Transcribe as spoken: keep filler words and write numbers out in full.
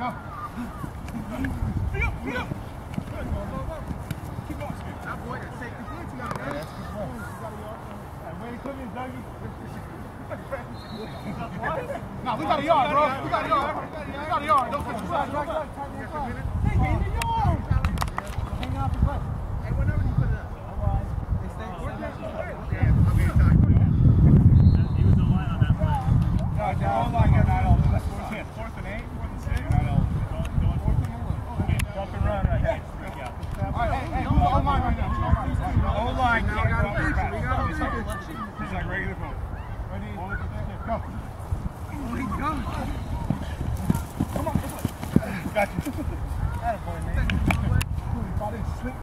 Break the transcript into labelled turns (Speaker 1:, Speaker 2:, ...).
Speaker 1: No, we got a yard, bro. We got a yard. We got a yard. Don't put your side. Hey, get in the yard. Hang out the play. Hey, whenever you put it up. They stay. Yeah, I'm getting tired. He was the line on that play. No, the whole line got nine all. That's fourth and fourth and eight, fourth and six. Nine all. Going fourth and one. Jump and run right here. All right, hey, hey, who's on line right now? O line. We got a feature. We got a feature. It's like regular phone. Ready? Go.